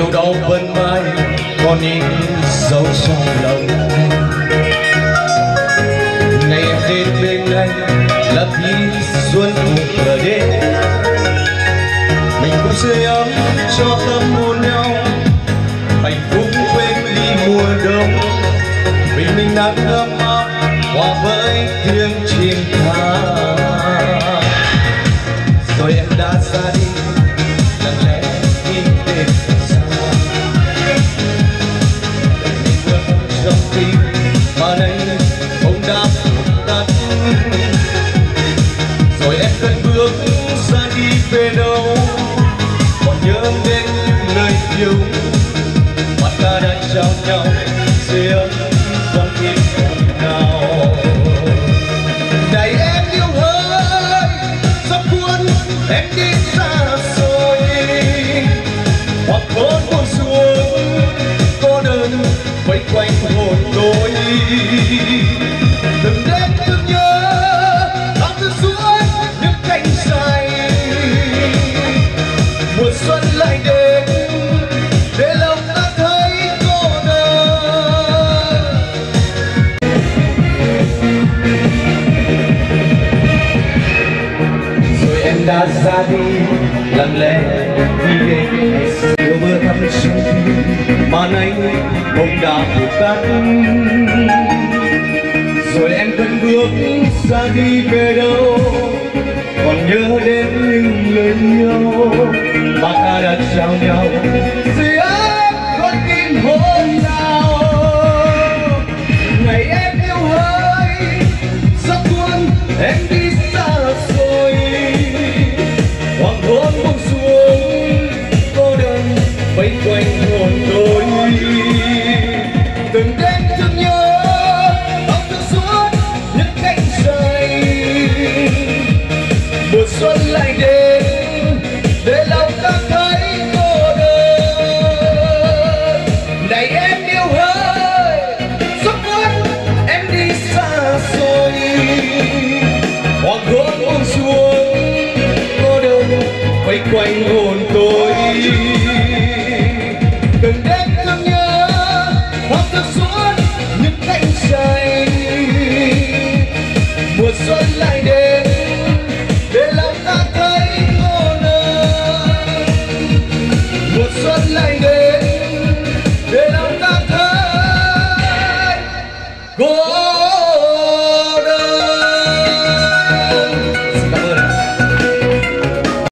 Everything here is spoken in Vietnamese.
điều đau vẫn mãi còn in dấu trong lòng anh. Ngày em đến bên anh là khi xuân vừa đến, mình cũng sưởi ấm cho tâm hồn nhau, hạnh phúc quên đi mùa đông. Mình nắng ấm áp hòa với tiếng chim ca, rồi em đã ra đi lặng lẽ đi đến xa. Mình bước trong tim mà nay không đáp tắt, rồi em cất bước ra đi về đâu, còn nhớ đến lời yêu mắt ta đã trao nhau dưới ấm con tim nào. Này em yêu ơi, gió cuốn em đi xa rồi, hoặc hôn buông xuống cô đơn quay quanh hồn tôi. Từng đêm từng nhớ bao thứ suốt những cánh dài, mùa xuân lại đến để lòng ta thấy cô đơn. Rồi em đã ra đi lặng lẽ đi đến yêu mưa thắm trong tim mà nay bỗng đã vụt tắt. Rồi em vẫn bước ra đi về đâu, còn nhớ đến những lời yêu mà ta đã trao nhau dưới ấm con tim hôm nào. Ngày em yêu ơi, gió cuốn em đi xa rồi, hoàng hôn buông xuống cô đơn vây quanh hồn tôi. Từng đêm từng nhớ bao thương suốt những cánh dài, mùa xuân lại đến để lòng ta thấy cô đơn. Này em yêu ơi, gió cuốn em đi xa rồi, hoàng hôn buông xuống cô đơn quay quanh